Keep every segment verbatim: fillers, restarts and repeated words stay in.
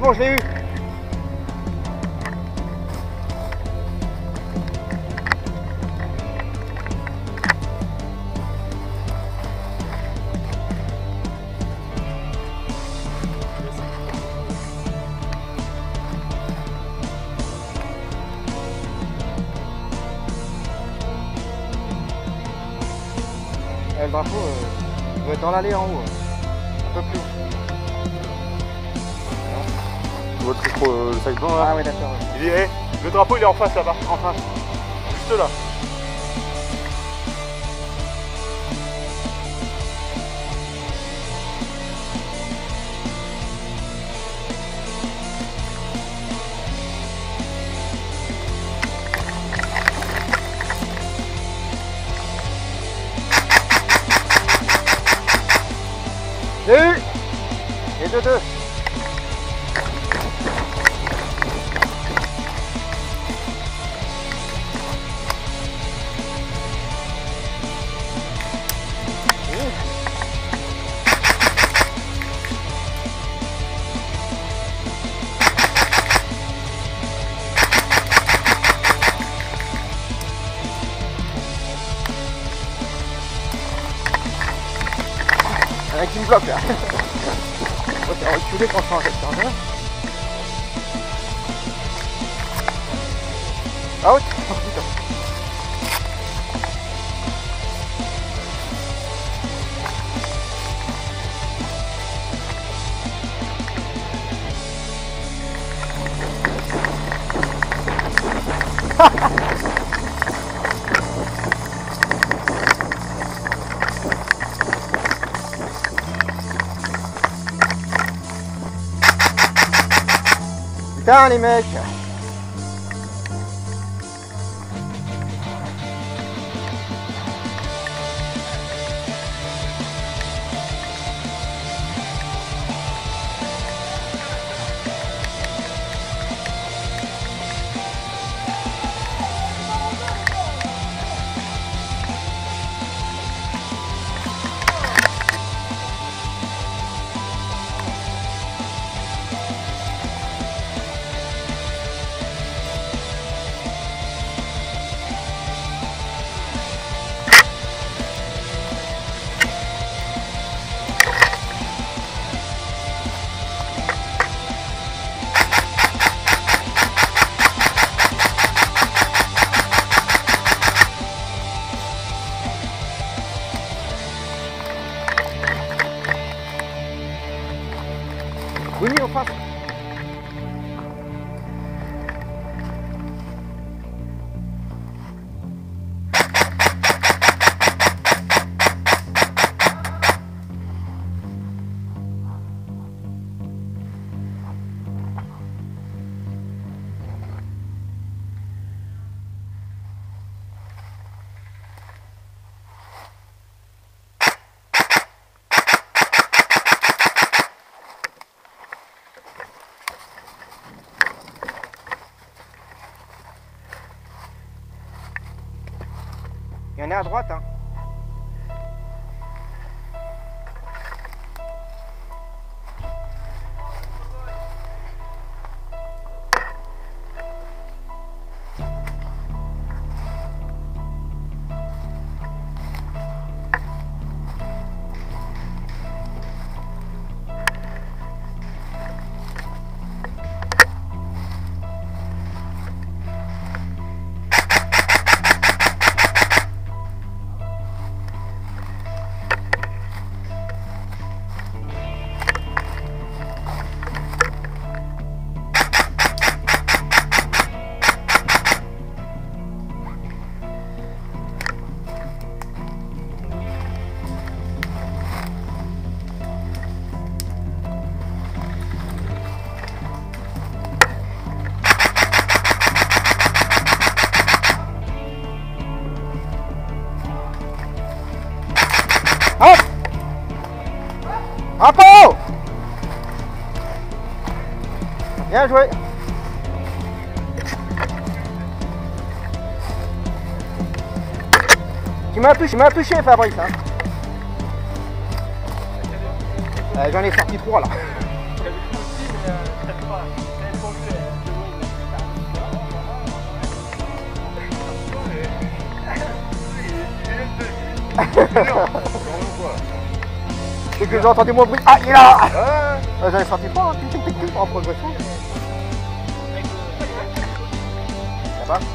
bon, je l'ai eu. Et le drapeau euh, doit être dans l'allée en haut, un peu plus haut. Votre micro, euh, le sac blanc là. Ah ouais, d'accord. Ouais. Il est, hey, le drapeau il est en face là-bas. En face. Juste là. J'ai eu. Et deux deux. Il y en a qui me bloque là. On va reculer quand je suis en rectangulaire. Out. Oh putain. Putain les mecs. Oui, au face. Il y en a à droite, hein. Hop! Rapport! Bien joué! Tu m'as touché, tu m'as touché Fabrice, hein. euh, J'en ai sorti trois là. Dès que j'ai entendu mon bruit, ah il est là. Ouais. Ah, j'avais senti fort, hein, tic, tic, tic, tic, en progression. Ça va?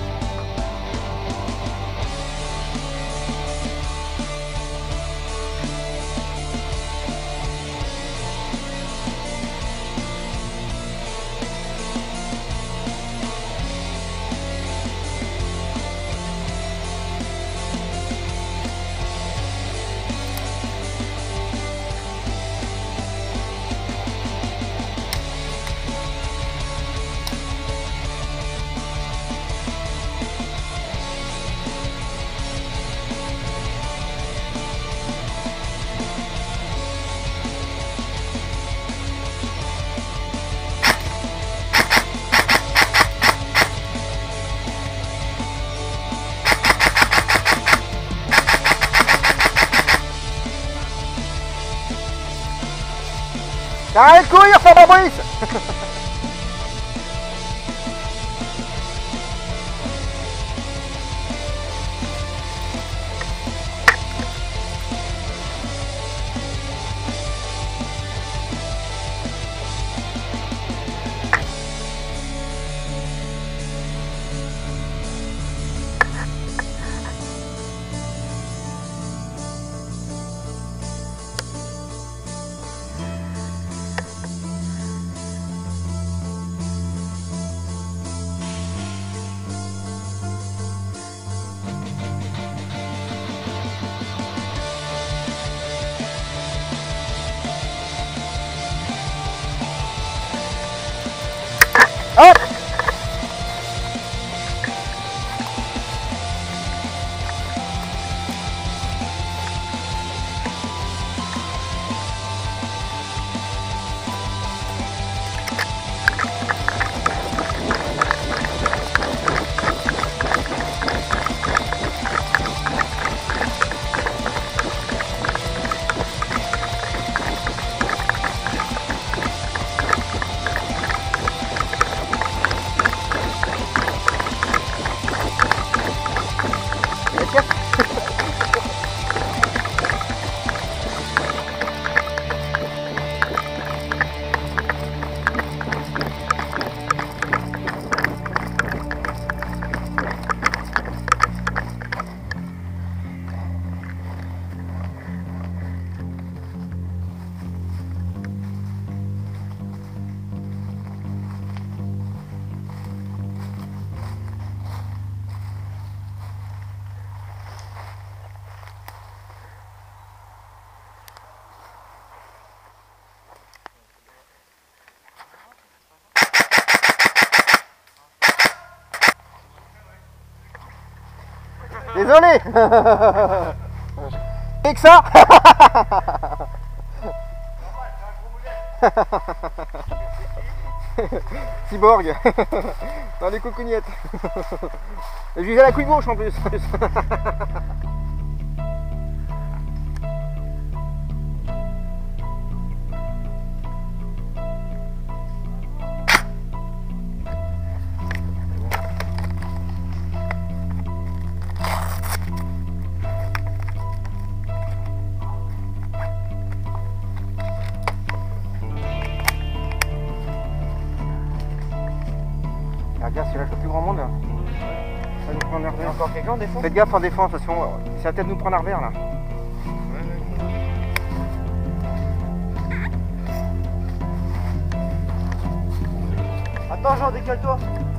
Arrête de courir, ça va Brice. Hop. Désolé. Et que ça. Cyborg. Dans les coucougnettes. Je visais la couille gauche en plus. Regarde, c'est là le plus grand monde. Ça nous prend un revers. Encore quelqu'un en défense? Faites gaffe en défense, parce que ça va peut-être nous prendre un revers là. Attends Jean, décale-toi.